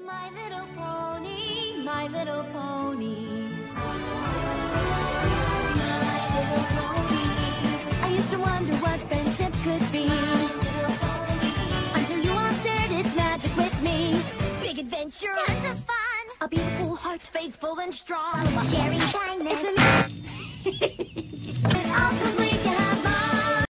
My little pony, my little pony. My little pony. I used to wonder what friendship could be. Until you all shared its magic with me. Big adventure, tons of fun. A beautiful heart, faithful and strong. Sharing kindness. It's an all the